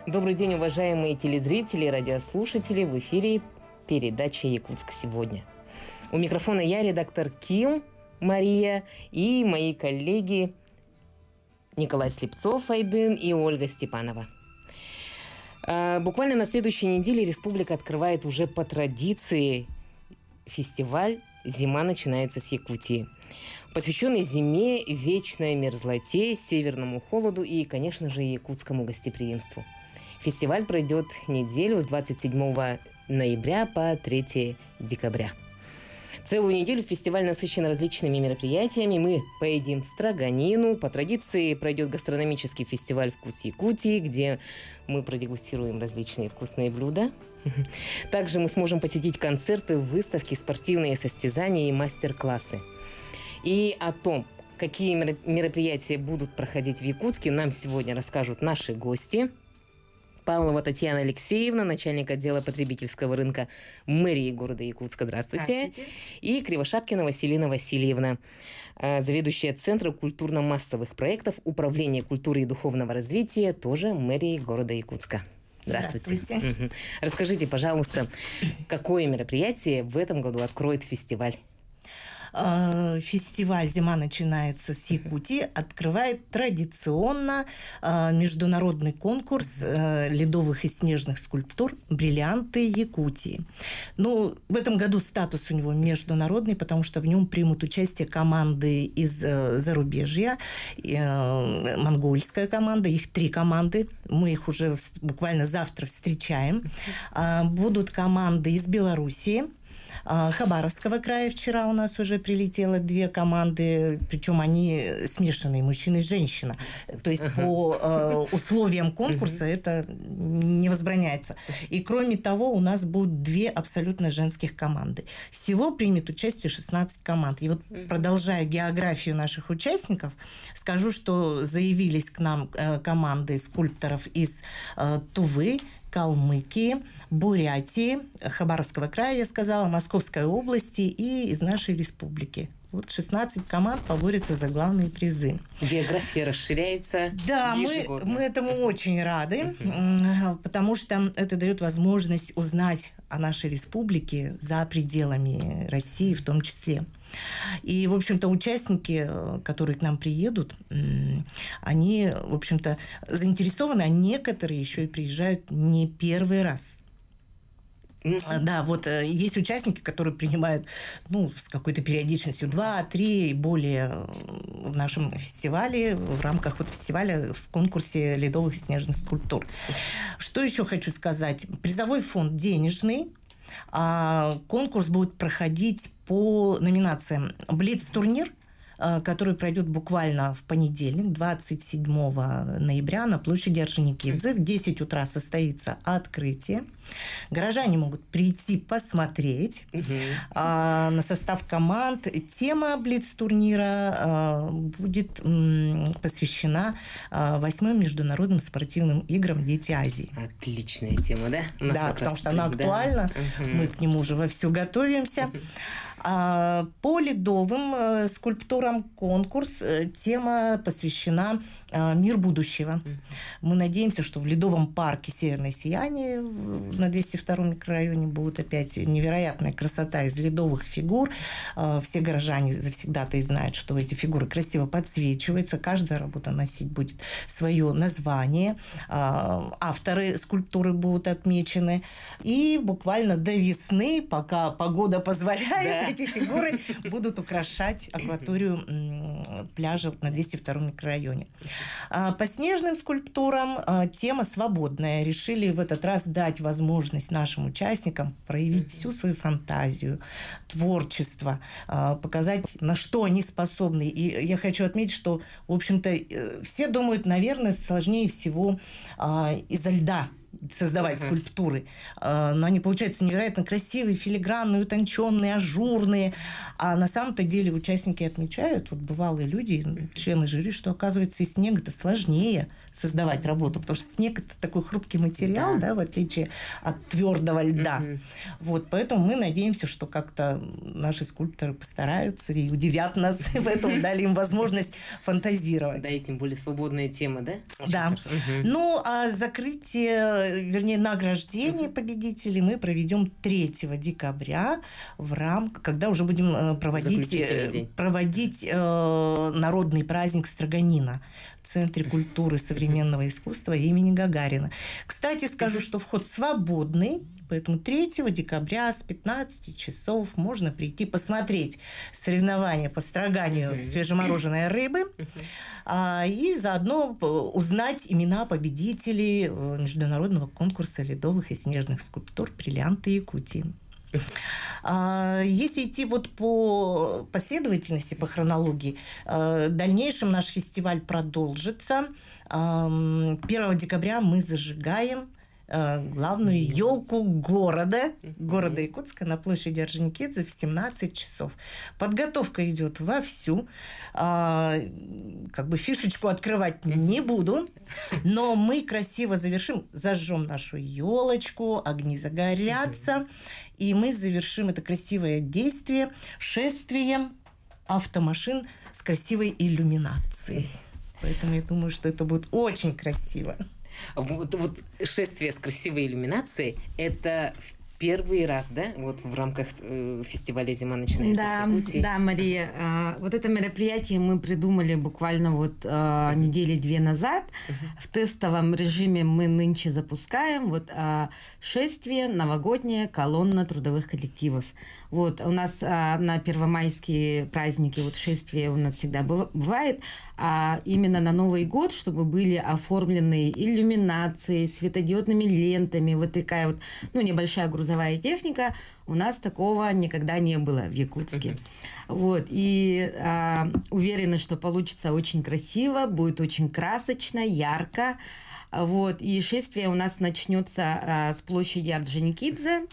Добрый день, уважаемые телезрители и радиослушатели. В эфире передача «Якутск сегодня». У микрофона я, редактор Ким Мария, и мои коллеги Николай Слепцов Айдын и Ольга Степанова. Буквально на следующей неделе республика открывает уже по традиции фестиваль «Зима начинается с Якутии», посвященный зиме, вечной мерзлоте, северному холоду и, конечно же, якутскому гостеприимству. Фестиваль пройдет неделю с 27 ноября по 3 декабря. Целую неделю фестиваль насыщен различными мероприятиями. Мы поедим строганину. По традиции пройдет гастрономический фестиваль «Вкус Якутии», где мы продегустируем различные вкусные блюда. Также мы сможем посетить концерты, выставки, спортивные состязания и мастер-классы. И о том, какие мероприятия будут проходить в Якутске, нам сегодня расскажут наши гости. Павлова Татьяна Алексеевна, начальник отдела потребительского рынка мэрии города Якутска. Здравствуйте. Здравствуйте. И Кривошапкина Василина Васильевна, заведующая Центра культурно-массовых проектов Управления культуры и духовного развития, тоже мэрии города Якутска. Здравствуйте. Здравствуйте. Угу. Расскажите, пожалуйста, какое мероприятие в этом году откроет фестиваль? Фестиваль «Зима начинается с Якутии» открывает традиционно международный конкурс ледовых и снежных скульптур «Бриллианты Якутии». Ну, в этом году статус у него международный, потому что в нем примут участие команды из зарубежья, монгольская команда, их 3 команды, мы их уже буквально завтра встречаем. Будут команды из Белоруссии, Хабаровского края. Вчера у нас уже прилетело 2 команды, причем они смешанные, мужчина и женщина. То есть по условиям конкурса это не возбраняется. И кроме того, у нас будут 2 абсолютно женских команды. Всего примет участие 16 команд. И вот, продолжая географию наших участников, скажу, что заявились к нам команды скульпторов из Тувы, Калмыкии, Бурятии, Хабаровского края, я сказала, Московской области и из нашей республики. Вот 16 команд поборются за главные призы. География расширяется. Да, мы этому очень рады, потому что это дает возможность узнать о нашей республике за пределами России в том числе. И, в общем-то, участники, которые к нам приедут, они, в общем-то, заинтересованы, а некоторые еще и приезжают не первый раз. Да, вот есть участники, которые принимают, с какой-то периодичностью 2, 3 и более в нашем фестивале, в рамках фестиваля в конкурсе ледовых и снежных скульптур. Что еще хочу сказать? Призовой фонд денежный. Конкурс будет проходить по номинациям «Блиц-турнир», который пройдет буквально в понедельник, 27 ноября на площади Орджоникидзе. В 10 утра состоится открытие. Горожане могут прийти посмотреть на состав команд. Тема Блиц-турнира будет посвящена 8-м международным спортивным играм «Дети Азии». Отличная тема, да? Да, потому что она актуальна. Да. Мы к нему уже вовсю готовимся. По ледовым скульптурам конкурс. Тема посвящена «Мир будущего». Мы надеемся, что в ледовом парке «Северное сияние» на 202-м микрорайоне будет опять невероятная красота из ледовых фигур. Все горожане завсегда-то знают, что эти фигуры красиво подсвечиваются. Каждая работа носить будет свое название. Авторы скульптуры будут отмечены. И буквально до весны, пока погода позволяет, эти фигуры будут украшать акваторию пляжа на 202-м микрорайоне. По снежным скульптурам тема свободная. Решили в этот раз дать возможность нашим участникам проявить всю свою фантазию, творчество, показать, на что они способны. И я хочу отметить, что, в общем-то, все думают, наверное, сложнее всего из-за льда создавать скульптуры. Но они получаются невероятно красивые, филигранные, утонченные, ажурные. А на самом-то деле участники отмечают, вот бывалые люди, члены жюри, что, оказывается, из снега это сложнее создавать работу, потому что снег это такой хрупкий материал, да, в отличие от твердого льда. Вот, поэтому мы надеемся, что как-то наши скульпторы постараются и удивят нас в этом, дали им возможность фантазировать. Да, и тем более свободная тема, да? Очень да. хорошо. Ну, а закрытие, вернее, награждение победителей мы проведем 3 декабря в рамках, когда уже будем проводить народный праздник Строганина в Центре культуры современного искусства имени Гагарина. Кстати, скажу, что вход свободный, поэтому 3 декабря с 15 часов можно прийти посмотреть соревнования по строганию свежемороженой рыбы и заодно узнать имена победителей международного конкурса ледовых и снежных скульптур «Бриллианты Якутии». Если идти вот по последовательности, по хронологии, в дальнейшем наш фестиваль продолжится. 1 декабря мы зажигаем главную елку города Якутска на площади Орджоникидзе в 17 часов. Подготовка идет вовсю. Как бы фишечку открывать не буду, но мы красиво завершим, зажжем нашу елочку, огни загорятся, и мы завершим это красивое действие шествием автомашин с красивой иллюминацией. Поэтому я думаю, что это будет очень красиво. Вот шествие с красивой иллюминацией – это первый раз, да, вот в рамках фестиваля «Зима начинается с Якутии». Да, Мария, вот это мероприятие мы придумали буквально вот недели 2 назад. В тестовом режиме мы нынче запускаем вот шествие, новогодняя колонна трудовых коллективов. Вот у нас на первомайские праздники вот шествие у нас всегда бывает, а именно на Новый год, чтобы были оформлены иллюминации, светодиодными лентами, вот такая вот, ну, небольшая грузовая техника, у нас такого никогда не было в Якутске. Вот, и уверена, что получится очень красиво, будет очень красочно, ярко. Вот, и шествие у нас начнется с площади Орджоникидзе.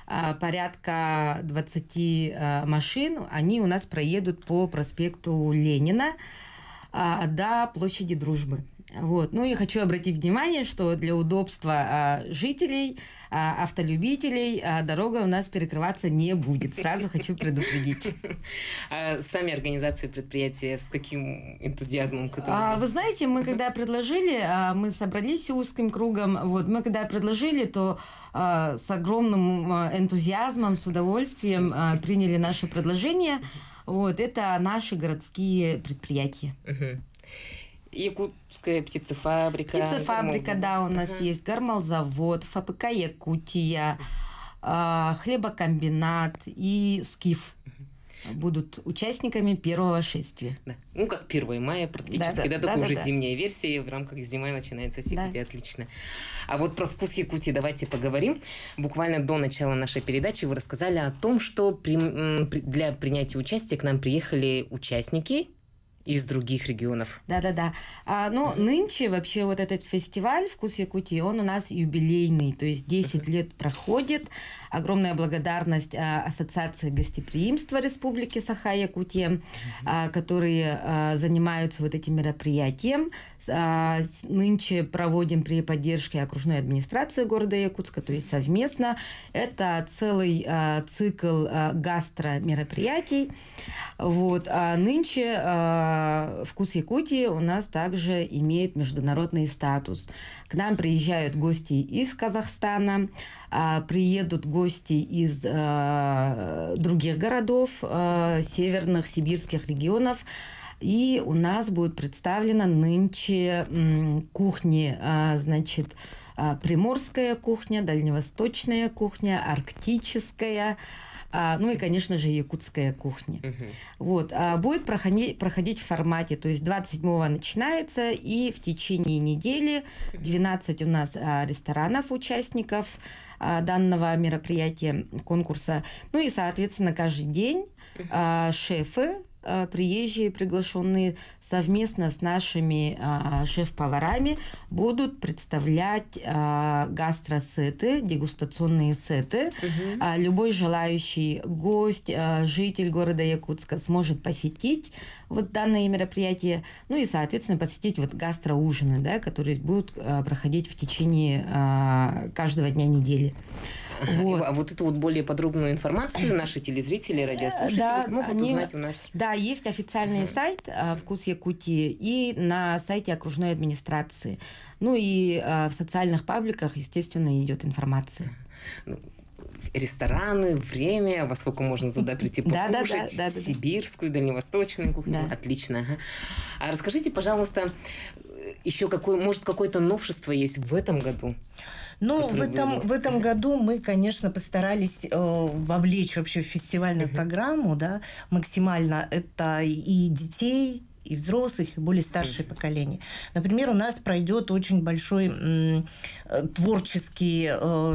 Порядка 20 машин, они у нас проедут по проспекту Ленина до площади Дружбы. Вот. Ну и хочу обратить внимание, что для удобства жителей, автолюбителей дорога у нас перекрываться не будет. Сразу хочу предупредить. А сами организации предприятия с каким энтузиазмом к этому? Вы знаете, мы когда предложили, мы собрались узким кругом, вот, мы когда предложили, то с огромным энтузиазмом, с удовольствием приняли наше предложение. Вот, это наши городские предприятия. Якутская птицефабрика. Птицефабрика, да, у нас есть Гармалзавод, ФПК Якутия, хлебокомбинат и СКИФ будут участниками первого шествия. Да. Ну, как 1 мая практически, да, такая уже зимняя версия, в рамках зимы начинается с Якутии, отлично. А вот про вкус Якутии давайте поговорим. Буквально до начала нашей передачи вы рассказали о том, что для принятия участия к нам приехали участники из других регионов. Да. Ну, нынче вообще вот этот фестиваль «Вкус Якутии», он у нас юбилейный, то есть 10 лет проходит. Огромная благодарность Ассоциации гостеприимства Республики Саха-Якутия, которые занимаются вот этим мероприятием. Нынче проводим при поддержке окружной администрации города Якутска, то есть совместно. Это целый цикл гастромероприятий. Вот. Нынче «Вкус Якутии» у нас также имеет международный статус. К нам приезжают гости из Казахстана, приедут гости из других городов, северных, сибирских регионов. И у нас будет представлена нынче кухни, значит, приморская кухня, дальневосточная кухня, арктическая, ну и, конечно же, якутская кухня. Вот. Будет проходить в формате, то есть 27-го начинается, и в течение недели 12 у нас ресторанов участников данного мероприятия, конкурса. Ну и, соответственно, каждый день шефы приезжие, приглашенные, совместно с нашими шеф-поварами будут представлять гастросеты, дегустационные сеты. Любой желающий гость, житель города Якутска сможет посетить вот данное мероприятие, ну и, соответственно, посетить вот гастроужины, да, которые будут проходить в течение каждого дня недели. Вот. А вот эту вот более подробную информацию наши телезрители, радиослушатели смогут узнать у нас. Да, есть официальный сайт «Вкус Якутии» и на сайте окружной администрации. Ну и в социальных пабликах, естественно, идет информация. Рестораны, время, во сколько можно туда прийти покушать, да, сибирскую, дальневосточную кухню. Да. Отлично. Ага. А расскажите, пожалуйста, еще может, какое-то новшество есть в этом году? Ну, в этом году мы, конечно, постарались вовлечь вообще в фестивальную программу, да, максимально. Это и детей, и взрослых, и более старшее поколение. Например, у нас пройдет очень большой творческий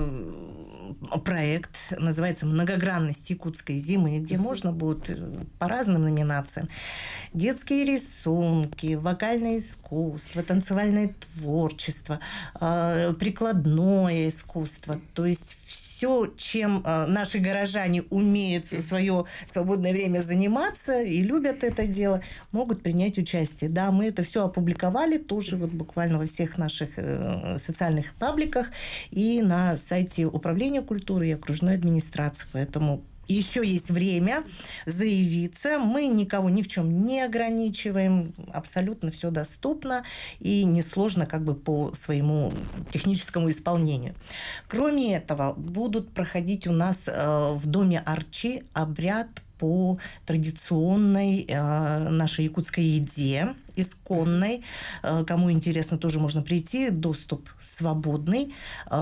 проект, называется «Многогранность якутской зимы», где можно будет по разным номинациям. Детские рисунки, вокальное искусство, танцевальное творчество, прикладное искусство. То есть все, чем наши горожане умеют в свое свободное время заниматься и любят это дело, могут принять участие. Да, мы это все опубликовали тоже вот буквально во всех наших социальных пабликах и на сайте Управления культуры и окружной администрации. Поэтому еще есть время заявиться. Мы никого ни в чем не ограничиваем. Абсолютно все доступно и несложно как бы по своему техническому исполнению. Кроме этого, будут проходить у нас в доме Арчи обряд по традиционной нашей якутской еде, исконной. Кому интересно, тоже можно прийти. Доступ свободный.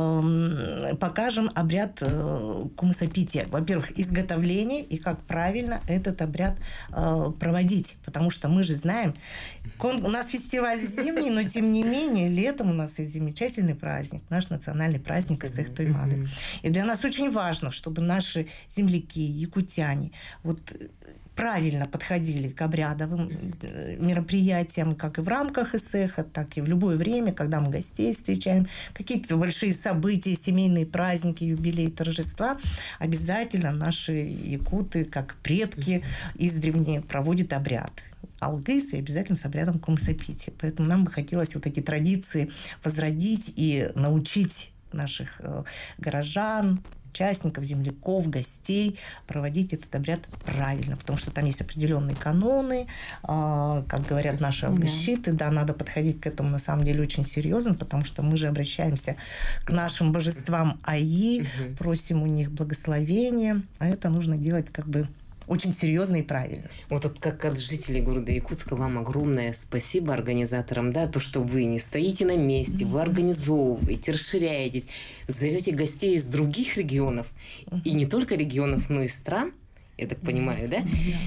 Покажем обряд кумысопития. Во-первых, изготовление и как правильно этот обряд проводить. Потому что мы же знаем, у нас фестиваль зимний, но тем не менее летом у нас есть замечательный праздник, наш национальный праздник Исых Туймады. И для нас очень важно, чтобы наши земляки, якутяне, вот правильно подходили к обрядовым мероприятиям, как и в рамках ИСЭХа, так и в любое время, когда мы гостей встречаем, какие-то большие события, семейные праздники, юбилеи, торжества, обязательно наши якуты, как предки издревле, проводят обряд алгыс и обязательно с обрядом кумысопития. Поэтому нам бы хотелось вот эти традиции возродить и научить наших горожан, участников, земляков, гостей проводить этот обряд правильно, потому что там есть определенные каноны, как говорят наши алгыщиты, да, надо подходить к этому на самом деле очень серьезно, потому что мы же обращаемся к нашим божествам Аи, просим у них благословения, а это нужно делать как бы очень серьезно и правильно. Вот как от жителей города Якутска вам огромное спасибо организаторам, да, то, что вы не стоите на месте, вы организовываете, расширяетесь, зовете гостей из других регионов, и не только регионов, но и стран, я так понимаю, да?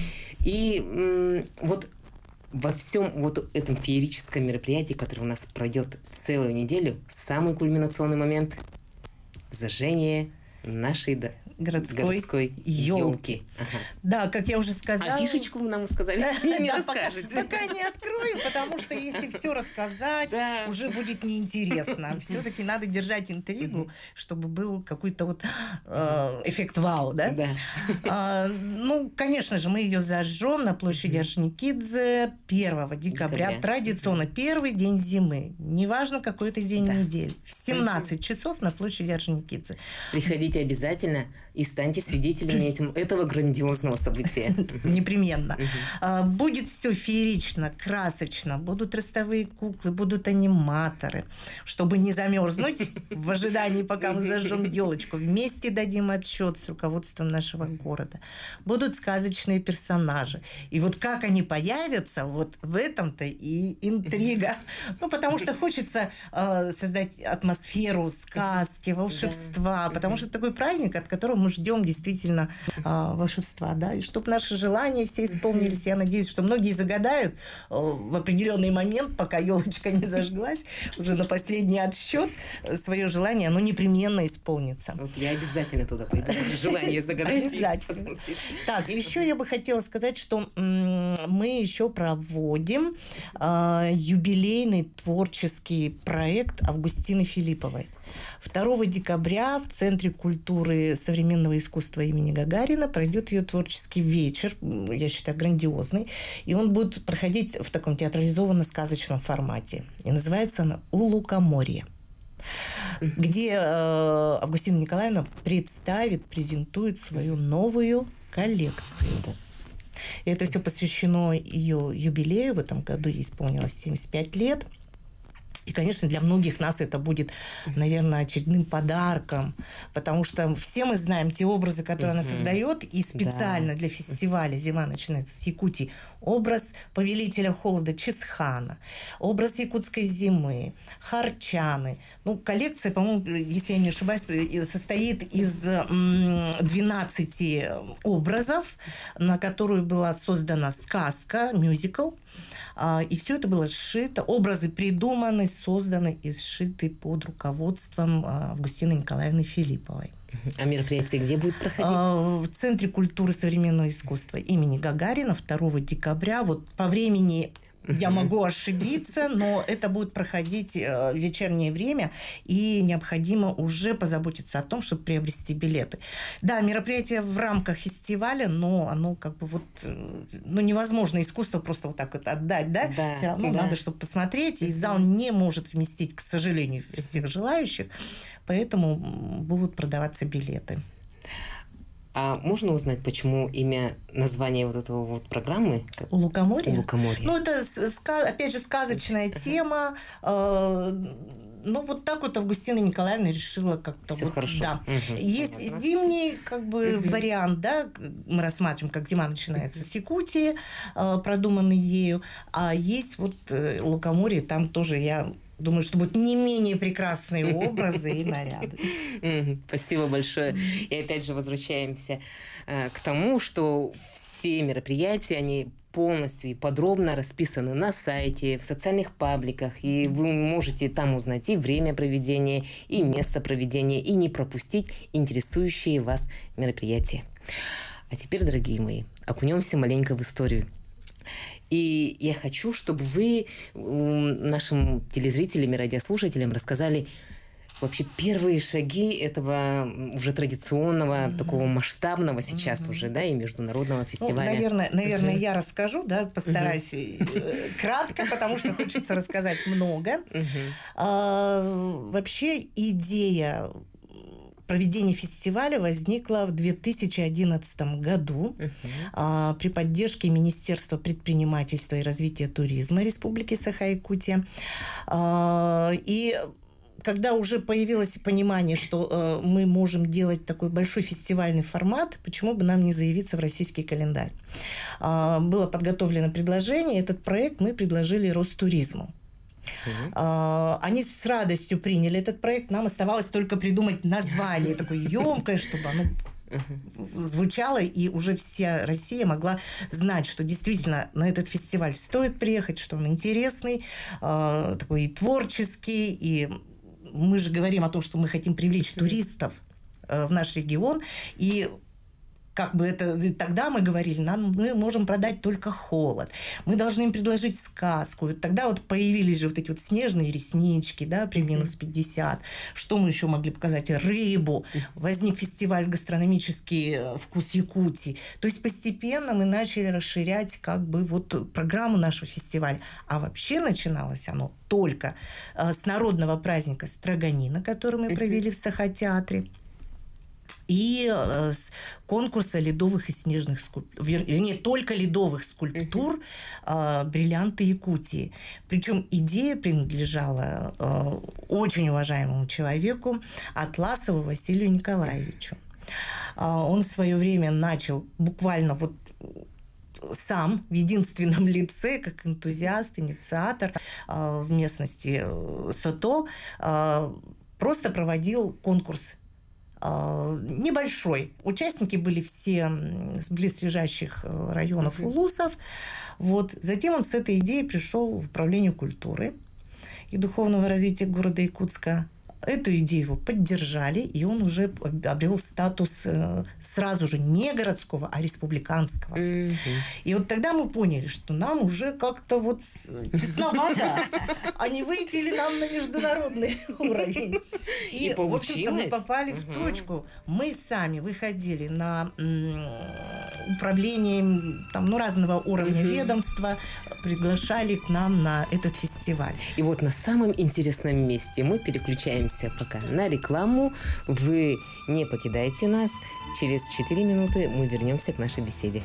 И вот во всем вот этом феерическом мероприятии, которое у нас пройдет целую неделю, самый кульминационный момент – зажжение нашей городской елки. Ага. Да, как я уже сказала. А фишечку вы нам сказали? Не расскажете. Пока не открою, потому что если все рассказать, уже будет неинтересно. Все-таки надо держать интригу, чтобы был какой-то вот эффект вау, да? Ну, конечно же, мы ее зажжем на площади Орджоникидзе 1 декабря. Традиционно первый день зимы. Неважно, какой это день недели. В 17 часов на площади Орджоникидзе. Приходите обязательно и станьте свидетелями этого грандиозного события. Непременно. Будет все феерично, красочно. Будут ростовые куклы, будут аниматоры. Чтобы не замерзнуть в ожидании, пока мы зажжем елочку, вместе дадим отчет с руководством нашего города. Будут сказочные персонажи. И вот как они появятся, вот в этом-то и интрига. Ну, потому что хочется создать атмосферу сказки, волшебства. Потому что это такой праздник, от которого мы ждем действительно волшебства, да, и чтобы наши желания все исполнились. Я надеюсь, что многие загадают в определенный момент, пока елочка не зажглась, уже на последний отсчет свое желание, оно непременно исполнится. Вот я обязательно туда пойду. Желание загадать. Обязательно. Так, еще я бы хотела сказать, что мы еще проводим юбилейный творческий проект Августины Филипповой. 2 декабря в Центре культуры современного искусства имени Гагарина пройдет ее творческий вечер, я считаю, грандиозный, и он будет проходить в таком театрализованно-сказочном формате. И называется он «У лукоморья», где Августина Николаевна презентует свою новую коллекцию. И это все посвящено ее юбилею. В этом году ей исполнилось 75 лет. И, конечно, для многих нас это будет, наверное, очередным подарком, потому что все мы знаем те образы, которые она создает, и специально для фестиваля «Зима начинается с Якутии» образ повелителя холода Чесхана, образ якутской зимы, харчаны. Ну, коллекция, по-моему, если я не ошибаюсь, состоит из 12 образов, на которую была создана сказка, мюзикл. И все это было сшито, образы придуманы, созданы и сшиты под руководством Августины Николаевны Филипповой. А мероприятие где будет проходить? В Центре культуры современного искусства имени Гагарина 2 декабря. Вот по времени я могу ошибиться, но это будет проходить в вечернее время, и необходимо уже позаботиться о том, чтобы приобрести билеты. Да, мероприятие в рамках фестиваля, но оно как бы вот, ну, невозможно искусство просто вот так вот отдать, да? Все равно надо, чтобы посмотреть, и зал не может вместить, к сожалению, всех желающих, поэтому будут продаваться билеты. А можно узнать, почему название вот этого вот программы? «У лукоморья»? «У лукоморья». Ну, это, опять же, сказочная тема. Ну, вот так вот Августина Николаевна решила как-то... Всё вот, хорошо. Да. Есть зимний как бы вариант, да, мы рассматриваем, как зима начинается с Якутии, продуманный ею, а есть вот лукоморье, там тоже я... Думаю, что будут не менее прекрасные образы и наряды. Спасибо большое. И опять же возвращаемся к тому, что все мероприятия, они полностью и подробно расписаны на сайте, в социальных пабликах, и вы можете там узнать и время проведения, и место проведения, и не пропустить интересующие вас мероприятия. А теперь, дорогие мои, окунемся маленько в историю. И я хочу, чтобы вы нашим телезрителям и радиослушателям рассказали вообще первые шаги этого уже традиционного, такого масштабного сейчас уже, да, и международного фестиваля. Ну, наверное, я расскажу, да, постараюсь кратко, потому что хочется рассказать много. Вообще идея проведение фестиваля возникло в 2011 году при поддержке Министерства предпринимательства и развития туризма Республики Саха-Якутия. И когда уже появилось понимание, что мы можем делать такой большой фестивальный формат, почему бы нам не заявиться в российский календарь? Было подготовлено предложение, этот проект мы предложили Ростуризму. Они с радостью приняли этот проект. Нам оставалось только придумать название такое ёмкое, чтобы оно звучало, и уже вся Россия могла знать, что действительно на этот фестиваль стоит приехать, что он интересный, такой и творческий, и мы же говорим о том, что мы хотим привлечь туристов в наш регион, и как бы это тогда мы говорили, мы можем продать только холод. Мы должны им предложить сказку. И тогда вот появились же вот эти вот снежные реснички, да, при минус 50. Что мы еще могли показать? Рыбу. Возник фестиваль гастрономический «Вкус Якутии». То есть постепенно мы начали расширять как бы вот программу нашего фестиваля. А вообще начиналось оно только с народного праздника Строганина, который мы провели в Саха-театре, и с конкурса ледовых и снежных скульптур, вернее, только ледовых скульптур «Бриллианты Якутии». Причем идея принадлежала очень уважаемому человеку Атласову Василию Николаевичу. Он в свое время начал буквально вот сам в единственном лице, как энтузиаст, инициатор в местности Сото, просто проводил конкурс небольшой. Участники были все с близлежащих районов улусов. Вот. Затем он с этой идеей пришел в управление культуры и духовного развития города Якутска. Эту идею его поддержали, и он уже обрел статус сразу же не городского, а республиканского. И вот тогда мы поняли, что нам уже как-то вот тесновато, а не выйти ли нам на международный уровень. И в общем-то, мы попали в точку. Мы сами выходили на управление там, разного уровня ведомства, приглашали к нам на этот фестиваль. И вот на самом интересном месте мы переключаемся пока на рекламу. Вы не покидайте нас. Через 4 минуты мы вернемся к нашей беседе.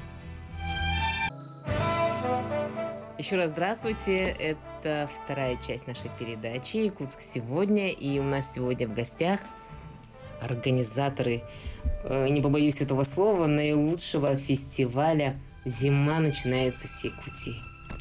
Еще раз здравствуйте. Это вторая часть нашей передачи «Якутск сегодня». И у нас сегодня в гостях организаторы, не побоюсь этого слова, наилучшего фестиваля «Зима начинается с Якутии».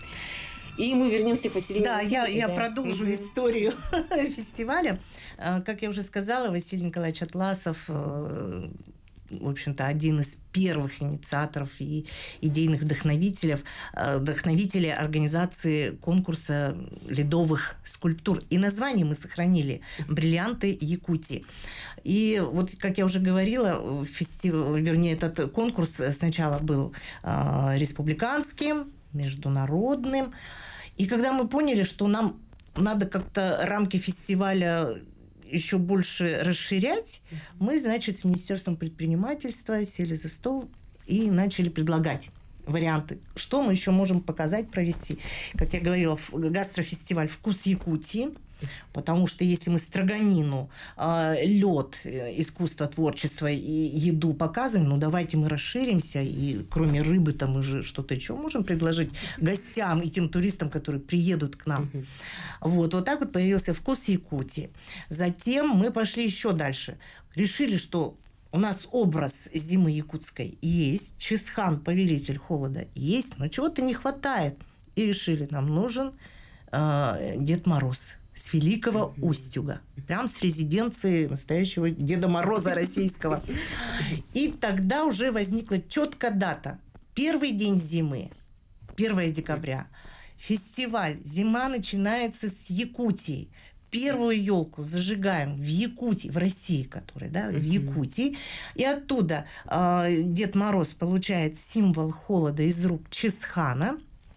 И мы вернемся к Василию. Да, я продолжу историю фестиваля. Как я уже сказала, Василий Николаевич Атласов, в общем-то, один из первых инициаторов и идейных вдохновителей организации конкурса ледовых скульптур. И название мы сохранили «Бриллианты Якутии». И вот, как я уже говорила, этот конкурс сначала был республиканским, международным. И когда мы поняли, что нам надо как-то рамки фестиваля еще больше расширять, мы, значит, с Министерством предпринимательства сели за стол и начали предлагать варианты, что мы еще можем показать, провести. Как я говорила, гастрофестиваль «Вкус Якутии», потому что если мы строганину, лед, искусство, творчество и еду показываем, ну давайте мы расширимся, и кроме рыбы-то мы же что-то еще можем предложить гостям и тем туристам, которые приедут к нам. Вот так вот появился «Вкус Якутии». Затем мы пошли еще дальше. Решили, что у нас образ зимы якутской есть, Чисхан, повелитель холода, есть, но чего-то не хватает. И решили, нам нужен Дед Мороз с Великого Устюга. Прям с резиденции настоящего Деда Мороза российского. И тогда уже возникла четкая дата. Первый день зимы, 1 декабря. Фестиваль «Зима начинается с Якутии». Первую елку зажигаем в Якутии, в России, которая, да, в Якутии. И оттуда Дед Мороз получает символ холода из рук Чисхана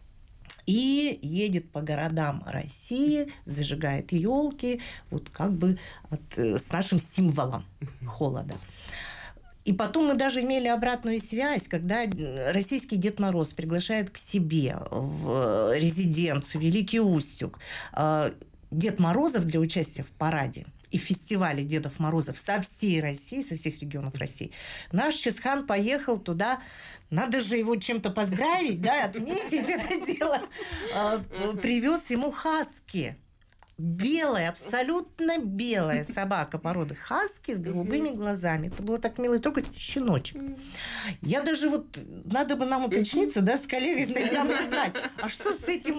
и едет по городам России, зажигает елки, вот как бы с нашим символом холода. И потом мы даже имели обратную связь, когда российский Дед Мороз приглашает к себе в резиденцию Великий Устюг Дед Морозов для участия в параде и в фестивале Дедов Морозов со всей России, со всех регионов России. Наш Чисхан поехал туда, надо же его чем-то поздравить, да, отметить это дело. Привез ему хаски. Белая, абсолютно белая собака породы хаски с голубыми глазами. Это было так мило и трогать. Щеночек. Я даже вот... Надо бы нам уточниться, да, с коллегой, с Татьяной узнать. А что с этим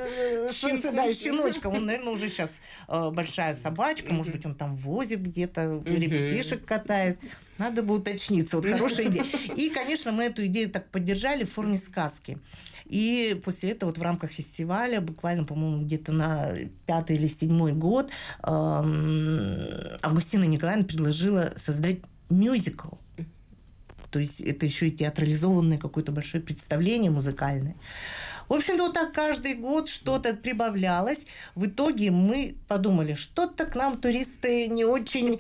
щеночком? Он, наверное, уже сейчас большая собачка. Может быть, он там возит где-то, ребятишек катает. Надо бы уточниться. Вот хорошая идея. И, конечно, мы эту идею так поддержали в форме сказки. И после этого вот в рамках фестиваля, буквально, по-моему, где-то на 5-й или 7-й год, Августина Николаевна предложила создать мюзикл. То есть это еще и театрализованное какое-то большое представление музыкальное. В общем-то, вот так каждый год что-то прибавлялось. В итоге мы подумали, что-то к нам туристы не очень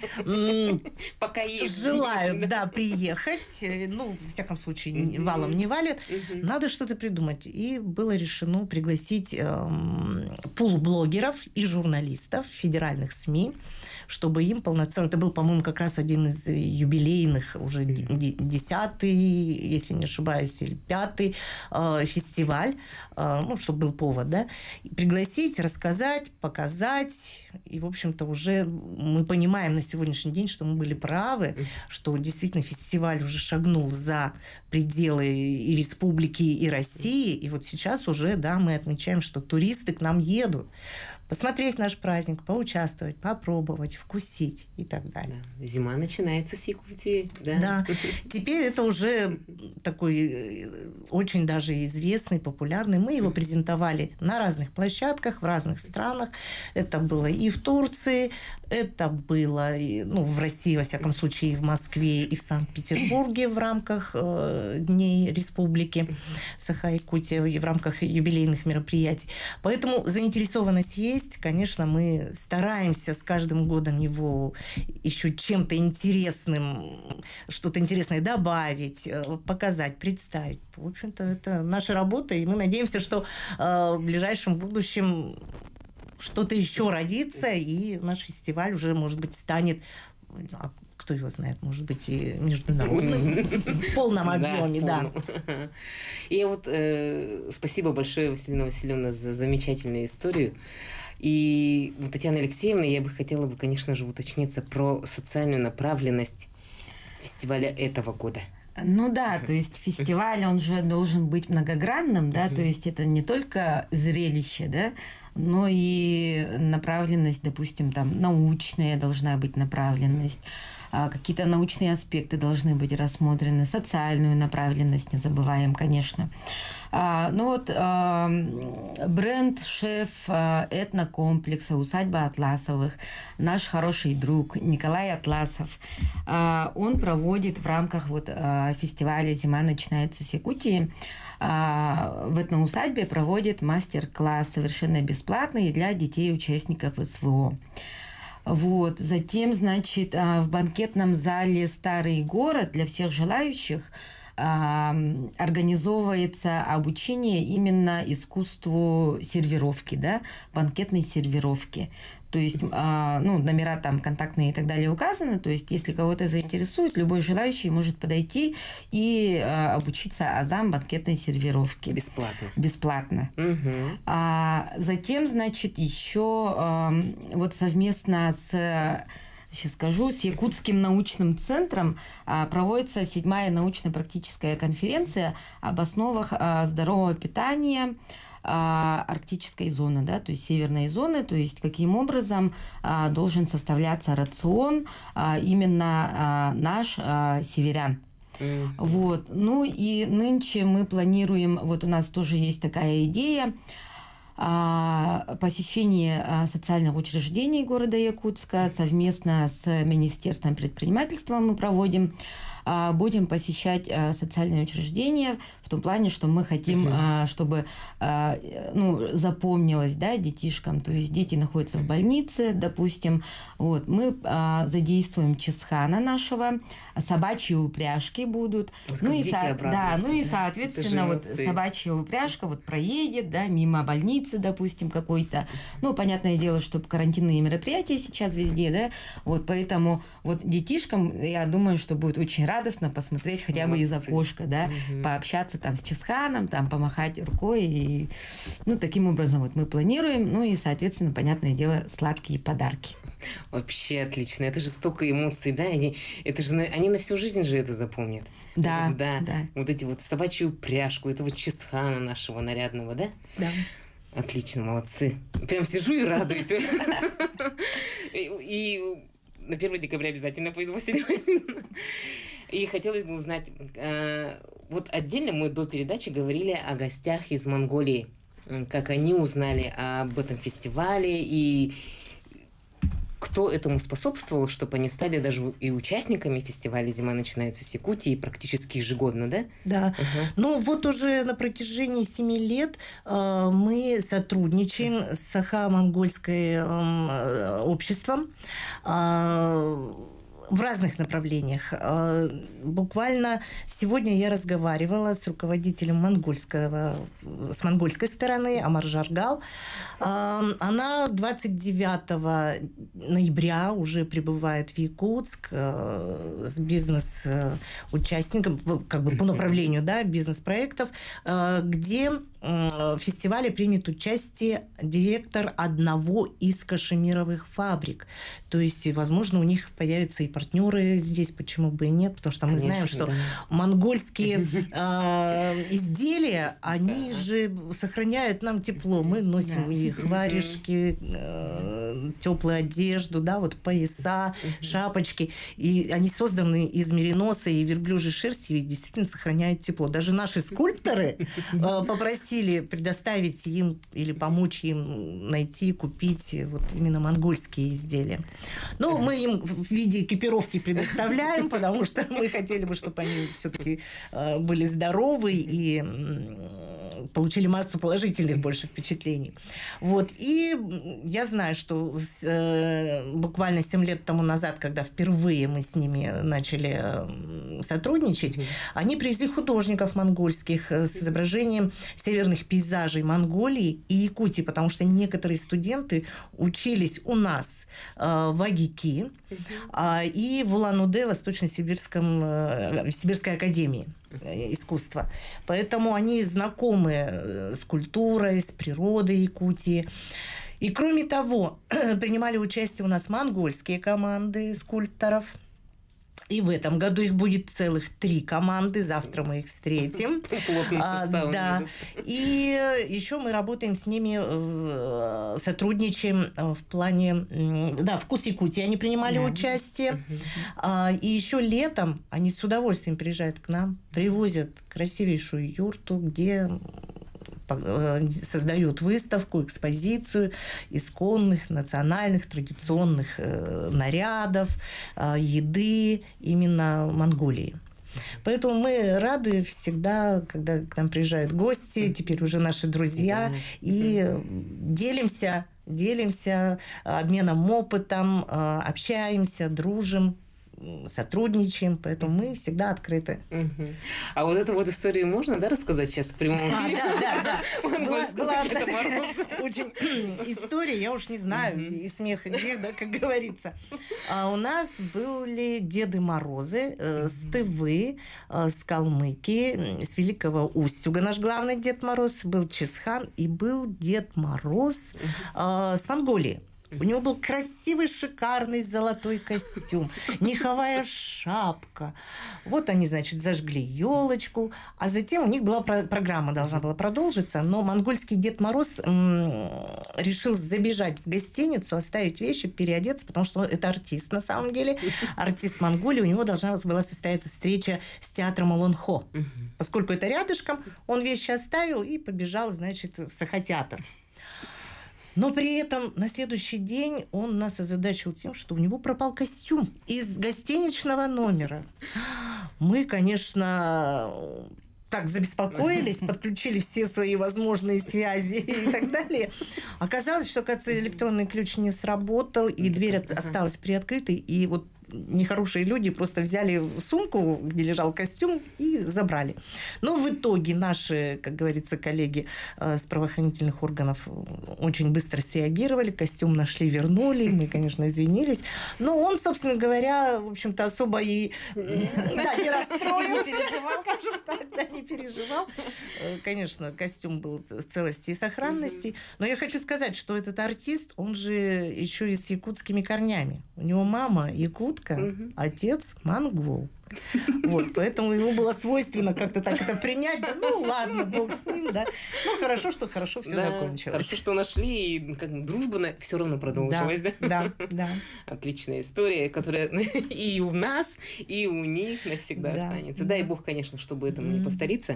желают приехать. Ну, во всяком случае, валом не валят. Надо что-то придумать. И было решено пригласить пул блогеров и журналистов федеральных СМИ, чтобы им полноценно... Это был, по-моему, как раз один из юбилейных, уже 10-й, если не ошибаюсь, или 5-й фестиваль, ну, чтобы был повод, да, пригласить, рассказать, показать. И, в общем-то, уже мы понимаем на сегодняшний день, что мы были правы, что действительно фестиваль уже шагнул за пределы и республики, и России. И вот сейчас уже, да, мы отмечаем, что туристы к нам едут. посмотреть наш праздник, поучаствовать, попробовать, вкусить и так далее. Да. Зима начинается с Якутии. Да. Да. Теперь это уже такой очень даже известный, популярный. Мы его презентовали на разных площадках, в разных странах. Это было и в Турции, это было в России, во всяком случае, и в Москве, и в Санкт-Петербурге в рамках Дней Республики Саха-Якутия, и в рамках юбилейных мероприятий. Поэтому заинтересованность есть. Конечно, мы стараемся с каждым годом его еще чем-то интересным, что-то интересное добавить, показать, представить. В общем-то, это наша работа, и мы надеемся, что в ближайшем будущем что-то еще родится, и наш фестиваль уже, может быть, станет, кто его знает, может быть, и международным в полном объеме, да. И вот спасибо большое, Василина Васильевна, за замечательную историю. И вот, Татьяна Алексеевна, я бы хотела, конечно же, уточниться про социальную направленность фестиваля этого года. Ну да, то есть фестиваль, он же должен быть многогранным, да, то есть это не только зрелище, да, но и направленность, допустим, там научная должна быть направленность, какие-то научные аспекты должны быть рассмотрены, социальную направленность не забываем, конечно. Ну вот бренд, шеф этнокомплекса «Усадьба Атласовых», наш хороший друг Николай Атласов, он проводит в рамках вот фестиваля «Зима начинается с Якутии», в этноусадьбе проводит мастер-класс совершенно бесплатный для детей-участников СВО. Вот. Затем, значит, в банкетном зале «Старый город» для всех желающих организовывается обучение именно искусству сервировки, да, банкетной сервировки. То есть, номера там контактные и так далее указаны. То есть, если кого-то заинтересует, любой желающий может подойти и обучиться азам банкетной сервировки. Бесплатно. Бесплатно. Угу. Затем, значит, еще вот совместно с... Сейчас скажу, с Якутским научным центром проводится 7-я научно-практическая конференция об основах здорового питания арктической зоны, да, то есть северной зоны, то есть каким образом должен составляться рацион именно наш северян. Вот. Ну и нынче мы планируем, вот у нас тоже есть такая идея, посещение социальных учреждений города Якутска совместно с Министерством предпринимательства мы проводим. Будем посещать социальные учреждения в том плане, что мы хотим, чтобы запомнилось, да, детишкам. То есть дети находятся в больнице, допустим. Вот, мы задействуем Чесхана нашего, собачьи упряжки будут. Соответственно, вот собачья упряжка вот проедет, да, мимо больницы, допустим, какой-то. Ну, понятное дело, что карантинные мероприятия сейчас везде, да. Вот, поэтому вот детишкам, я думаю, что будет очень радостно посмотреть хотя бы из окошка, да, пообщаться там с Чесханом, там помахать рукой. И, таким образом вот мы планируем. Ну и, соответственно, понятное дело, сладкие подарки. Вообще отлично. Это же столько эмоций, да? Они на всю жизнь же это запомнят. Да, да. Вот эти вот собачью упряжку, этого Чесхана нашего нарядного, да? Да. Отлично, молодцы. Прям сижу и радуюсь. И на 1 декабря обязательно пойду, Василий Васильевна. И хотелось бы узнать, вот отдельно мы до передачи говорили о гостях из Монголии, как они узнали об этом фестивале и кто этому способствовал, чтобы они стали даже и участниками фестиваля «Зима начинается с Якутии» практически ежегодно, да? Да. Ну, вот уже на протяжении 7 лет мы сотрудничаем с Саха-монгольским обществом в разных направлениях. Буквально сегодня я разговаривала с руководителем с монгольской стороны, Амар Жаргал. Она 29 ноября уже прибывает в Якутск с бизнес-участником, как бы по направлению, да, бизнес-проектов, где в фестивале примет участие директор одного из кашемировых фабрик. То есть, возможно, у них появится и партнерство партнеры здесь, почему бы и нет, потому что мы знаем, что монгольские изделия, они же сохраняют нам тепло. Мы носим их варежки, теплую одежду, да, вот пояса, шапочки. И они созданы из мериноса и верблюжьей шерсти и действительно сохраняют тепло. Даже наши скульпторы попросили предоставить им или помочь им найти, купить вот именно монгольские изделия. Ну, мы им в виде экипировки предоставляем, потому что мы хотели бы, чтобы они все-таки были здоровы и получили массу положительных больше впечатлений. Вот. И я знаю, что буквально 7 лет тому назад, когда впервые мы с ними начали сотрудничать, они привезли художников монгольских с изображением северных пейзажей Монголии и Якутии, потому что некоторые студенты учились у нас в Агики и в Улан-Удэ, Восточно-Сибирской академии искусства. Поэтому они знакомы с культурой, с природой Якутии. И кроме того, принимали участие у нас монгольские команды скульпторов. И в этом году их будет целых 3 команды. Завтра мы их встретим. Плотным составом. Да. И еще мы работаем с ними, сотрудничаем в плане... Да, «Вкус Якутии» они принимали участие. И еще летом они с удовольствием приезжают к нам, привозят красивейшую юрту, где создают выставку, экспозицию исконных, национальных, традиционных нарядов, еды именно Монголии. Поэтому мы рады всегда, когда к нам приезжают гости, теперь уже наши друзья, и делимся обменом опытом, общаемся, дружим, сотрудничаем, поэтому мы всегда открыты. А вот эту вот историю можно, да, рассказать сейчас в прямом эфире? Да. Была очень история, я уж не знаю, и смех, и грех, да, как говорится. У нас были Деды Морозы с Тывы, с Калмыкии, с Великого Устюга. Наш главный Дед Мороз был Чесхан, и был Дед Мороз с Монголии. У него был красивый, шикарный золотой костюм, меховая шапка. Вот они, значит, зажгли елочку, а затем у них была программа, должна была продолжиться, но монгольский Дед Мороз решил забежать в гостиницу, оставить вещи, переодеться, потому что это артист на самом деле, артист Монголии, у него должна была состояться встреча с театром Улан-Хо. Поскольку это рядышком, он вещи оставил и побежал, значит, в Сахатеатр. Но при этом на следующий день он нас озадачил тем, что у него пропал костюм из гостиничного номера. Мы, конечно, так забеспокоились, подключили все свои возможные связи и так далее. Оказалось, что, кажется, электронный ключ не сработал, и дверь осталась приоткрытой, и вот нехорошие люди просто взяли сумку, где лежал костюм, и забрали. Но в итоге наши, как говорится, коллеги с правоохранительных органов очень быстро среагировали, костюм нашли, вернули, мы, конечно, извинились. Но он, собственно говоря, в общем-то, особо и не расстроился, скажем так, не переживал. Конечно, костюм был в целости и сохранности. Но я хочу сказать, что этот артист, он же еще и с якутскими корнями. У него мама якутка, отец монгол. Вот, поэтому ему было свойственно как-то так это принять. Да, ну, ладно, бог с ним, да. Ну, хорошо, что хорошо все закончилось. Хорошо, что нашли, и как дружба все равно продолжилась, да? Да. Отличная история, которая и у нас, и у них навсегда останется. Дай бог, конечно, чтобы этому не повториться.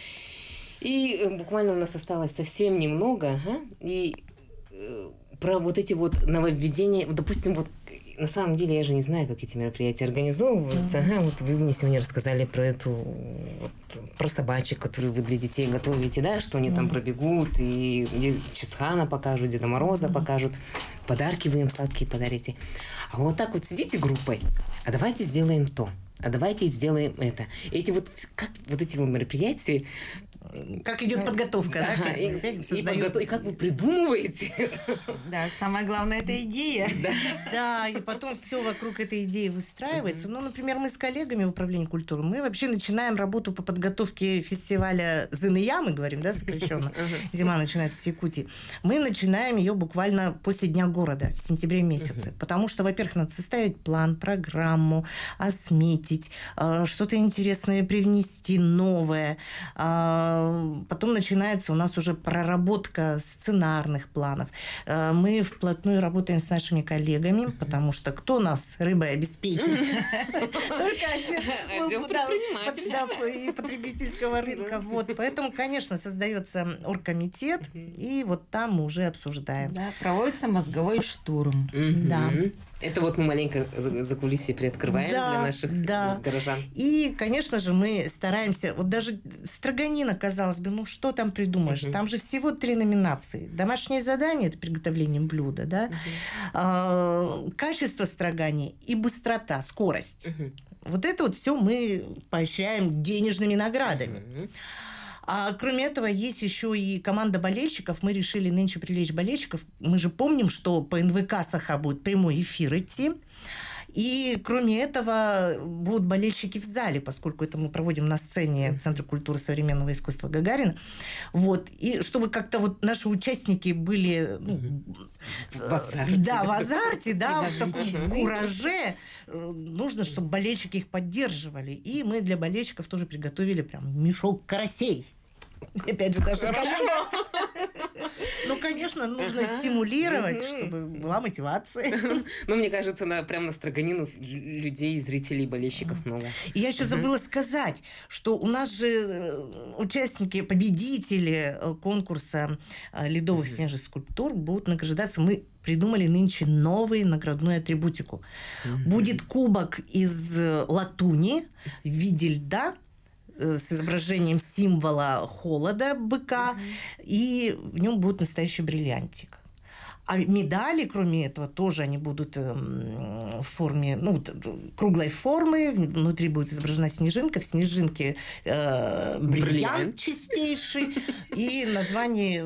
И буквально у нас осталось совсем немного, и про вот эти вот нововведения, допустим, вот на самом деле я же не знаю, как эти мероприятия организовываются. Вот вы мне сегодня рассказали про про собачек, которые вы для детей готовите, да, что они там пробегут, и Чесхана покажут, Деда Мороза покажут, подарки вы им сладкие подарите. А вот так вот сидите группой, а давайте сделаем то, а давайте сделаем это. Эти вот, как вот эти мероприятия как идет подготовка, да, к этим мероприятиям, и как вы придумываете это? Да, самое главное, это идея. Да, и потом все вокруг этой идеи выстраивается. Ну, например, мы с коллегами в управлении культуры, мы вообще начинаем работу по подготовке фестиваля ЗНЯ, мы говорим, да, сокращенно. Зима начинается с Якутии. Мы начинаем ее буквально после Дня города, в сентябре месяце. Потому что, во-первых, надо составить план, программу, осметить, что-то интересное привнести, новое. Потом начинается у нас уже проработка сценарных планов. Мы вплотную работаем с нашими коллегами, потому что кто нас рыбой обеспечит? Только отдел предпринимательства и потребительского рынка. Вот. Поэтому, конечно, создается оргкомитет, и вот там мы уже обсуждаем. Да, проводится мозговой штурм. Да. Это вот мы маленько закулисье приоткрываем для наших горожан. И, конечно же, мы стараемся... Вот даже строганина, казалось бы, ну что там придумаешь? Там же всего 3 номинации. Домашнее задание – это приготовление блюда, да? Качество строгани и быстрота, скорость. Вот это вот все мы поощряем денежными наградами. А кроме этого, есть еще и команда болельщиков. Мы решили нынче привлечь болельщиков. Мы же помним, что по НВК Саха будет прямой эфир идти. И кроме этого будут болельщики в зале, поскольку это мы проводим на сцене Центра культуры современного искусства Гагарина. Вот. И чтобы как-то вот наши участники были в азарте. Да, в азарте, да, в таком кураже. Нужно, чтобы болельщики их поддерживали. И мы для болельщиков тоже приготовили прям мешок карасей. Опять же, даже коллега. Ну, конечно, нужно стимулировать, чтобы была мотивация. Ну, мне кажется, прям на строганину людей, зрителей, болельщиков много. И я еще забыла сказать, что у нас же участники, победители конкурса ледовых снежных скульптур будут награждаться. Мы придумали нынче новую наградную атрибутику. Будет кубок из латуни в виде льда, с изображением символа холода быка, и в нем будет настоящий бриллиантик. А медали, кроме этого, тоже они будут в форме, круглой формы. Внутри будет изображена снежинка. В снежинке бриллиант чистейший и название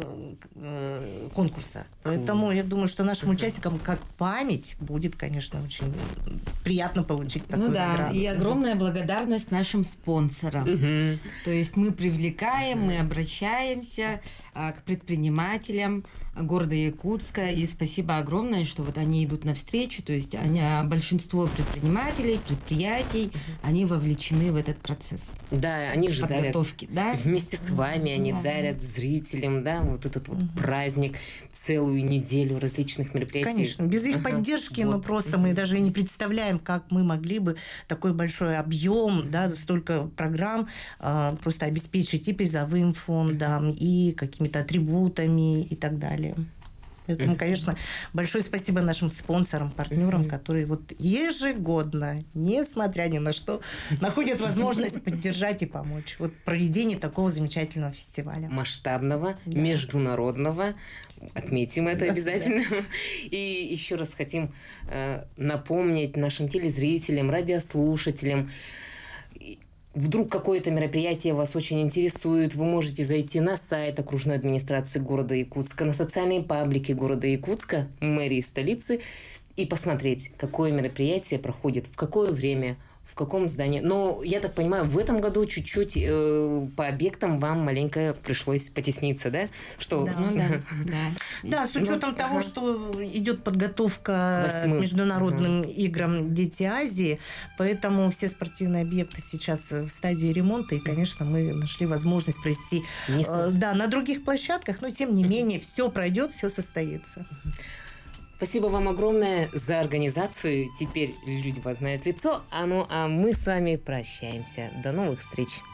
конкурса. Поэтому я думаю, что нашим участникам как память будет, конечно, очень приятно получить такую награду. И огромная благодарность нашим спонсорам. То есть мы привлекаем, мы обращаемся к предпринимателям города Якутска. И спасибо огромное, что вот они идут навстречу. То есть большинство предпринимателей, предприятий, они вовлечены в этот процесс. Да, они же подготовки, дарят вместе с вами, они дарят зрителям, да, вот этот вот праздник, целую неделю различных мероприятий. Конечно, без их поддержки, просто мы даже и не представляем, как мы могли бы такой большой объем, да, столько программ просто обеспечить и призовым фондом, и какими-то атрибутами и так далее. Поэтому, конечно, большое спасибо нашим спонсорам, партнерам, которые вот ежегодно, несмотря ни на что, находят возможность поддержать и помочь. Вот проведение такого замечательного фестиваля. Масштабного, международного. Отметим это обязательно. И еще раз хотим напомнить нашим телезрителям, радиослушателям, вдруг какое-то мероприятие вас очень интересует, вы можете зайти на сайт окружной администрации города Якутска, на социальные паблики города Якутска, мэрии столицы, и посмотреть, какое мероприятие проходит, в какое время, в каком здании. Но, я так понимаю, в этом году чуть-чуть по объектам вам маленько пришлось потесниться, да? Что... Да, с учетом того, что идет подготовка к международным играм «Дети Азии», поэтому все спортивные объекты сейчас в стадии ремонта, и, конечно, мы нашли возможность провести на других площадках, но, тем не менее, все пройдет, все состоится. Спасибо вам огромное за организацию. Теперь люди вас знают в лицо. А мы с вами прощаемся. До новых встреч.